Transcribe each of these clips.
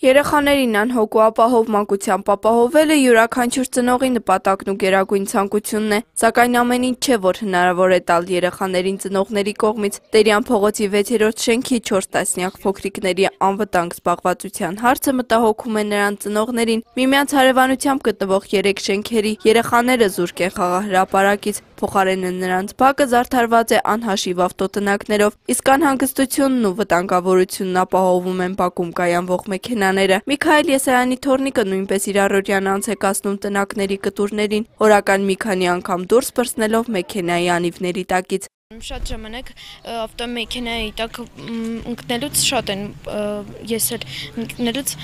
Երեխաներին անհոգ ու ապահով մանկությամբ ապահովելը յուրաքանչյուր ծնողի նպատակն ու գերագույն ցանկությունն է, սակայն ամեն ինչ չէ, որ հնարավոր է տալ երեխաներին ծնողների կողմից։ Տերյան փողոցի 6-րդ շենքի 4 տասնյակ փոքրիկների անվտանգ զբաղվածության հարցը մտահոգում է նրանց ծնողներին։ Միմյանց հարևանությամբ գտնվող 3 շենքերի երեխաները զուրկ են խաղահրապարակից, փոխարենը նրանց բակը զարդարված է անհաշիվ ավտոտնակներով, իսկ անհանգստությունն ու վտանգավորությունն ապահովում են բակում կայանվող մեքենաները։ Միքայել Եսայանի թոռնիկը նույնպես իր առօրյան անց է կացնում տնակների կտուրներին, օրական մի քանի անգամ դուրս պրծնելով մեքենայի անիվների տակից։ Շատ ժամանակ ավտոմեքենայի տակ ընկնելուց շատ են ես էլ ընկնելուց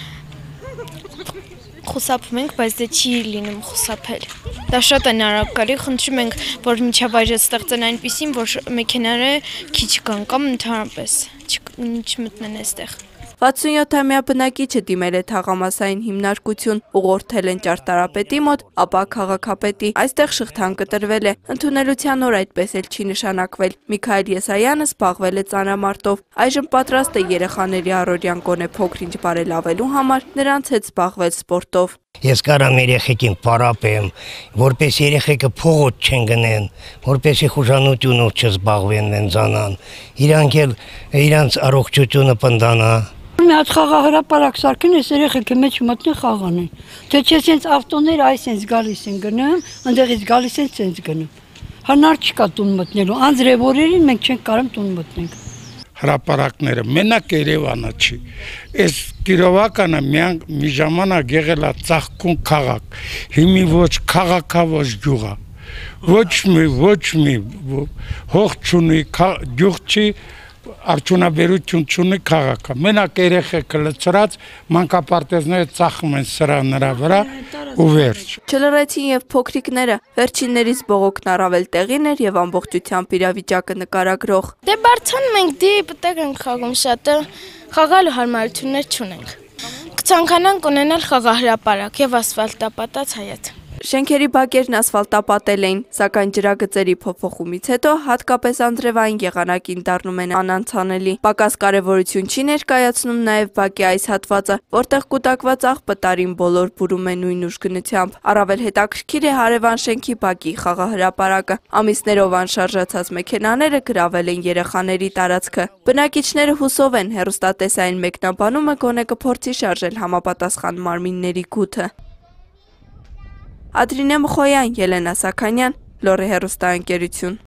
խուսափում ենք, բայց դե չի լինում խուսափել։ Դա շատ է նարակալի, խնդրում ենք, որ միջավայրը ստեղծեն այնպիսին, որ մեքենաները քիչ կան կամ ընդհանրապես չմտնեն այստեղ։ 67-ամյա բնակիչը դիմել է թաղամասային հիմնարկություն, ուղղորդել են ճարտարապետի մոտ, ապա քաղաքապետի։ Այստեղ շղթան կտրվել է, ընդունելության օր այդպես էլ չի նշանակվել։ Միքայել Եսայանը զբաղվել է ծանրամարտով, այժմ պատրաստ է երեխաների առօրյան գոնե փոքր-ինչ բարելավելու համար նրանց հետ զբաղվել սպորտով։ Ես կարամ երեխեքին պարապեմ, որպես երեխեքը փողոց չեն գնեն, որպեսի խուժանությունով չզբաղվեն մենձանան, իրանք էլ իրանց առողջությունը պնդանա։ Մի հատ խաղահրապարակ սարքեն, այս երեխեքը մեջ մտնեն խաղանեն։ Թե չէ սենց ավտոներ այսենց գալիս են գնում, ընդեղից գալիս են սենց գնում։ Հնար չկա տուն մտնելու, անձրև օրերին մենք չենք կարող տուն մտնենք։ Հրապարակները մենակ Երևանը չի։ Այս Կիրովականը մի ժամանակ եղել է ծաղկուն քաղաք։ Հիմի ոչ քաղաք, ոչ գյուղ է։ Ոչ մի հող չունի, գյուղ չի, արդյունաբերություն չունի քաղաքը։ Մենակ երեխեքը լցրած մանկապարտեզները ծախում են սրա նրա վրա ու վերջ։ Չլռեցին եւ փոքրիկները, վերջիններից բողոքն առավել տեղին էր եւ ամբողջությամբ իրավիճակը նկարագրող։ Դե բարձանում ենք, դիպտեղ ենք խաղում շատը, խաղալու հարմարություններ չունենք։ Կցանկանանք ունենալ խաղահրապարակ եւ ասֆալտապատած հայաթ։ Շենքերի բակերն ասֆալտապատել էին, սակայն ջրագծերի փոփոխումից հետո հատկապես անձրևային եղանակին դառնում են անանցանելի։ Պակաս կարևորություն չի ներկայացնում նաև բակի այս հատվածը, որտեղ կուտակված աղբը տարին բոլոր բուրում է նույն ուժգնությամբ։ Առավել հետաքրքիր է հարևան շենքի բակի խաղահրապարակը։ Ամիսներով անշարժացած մեքենաները գրավել են երեխաների տարածքը։ Բնակիչները հուսով են հեռուստատեսային մեկնաբանումը գոնե կփորձի շարժել համապատասխան մարմինների գութը։ Ադրինե Մխոյան, Ելենա Սաքանյան, Լոռի հեռուստաընկերություն։